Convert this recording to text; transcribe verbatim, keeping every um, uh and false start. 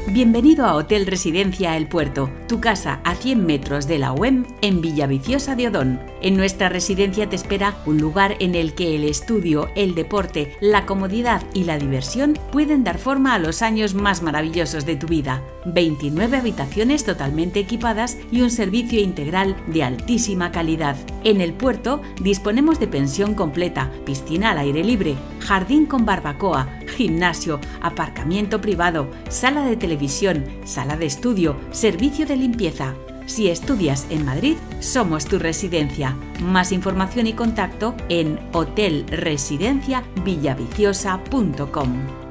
Bienvenido a Hotel Residencia El Puerto, tu casa a cien metros de la U E M en Villaviciosa de Odón. En nuestra residencia te espera un lugar en el que el estudio, el deporte, la comodidad y la diversión pueden dar forma a los años más maravillosos de tu vida. veintinueve habitaciones totalmente equipadas y un servicio integral de altísima calidad. En El Puerto disponemos de pensión completa, piscina al aire libre, jardín con barbacoa, gimnasio, aparcamiento privado, sala de televisión, sala de estudio, servicio de limpieza. Si estudias en Madrid, somos tu residencia. Más información y contacto en hotel residencia villaviciosa punto com.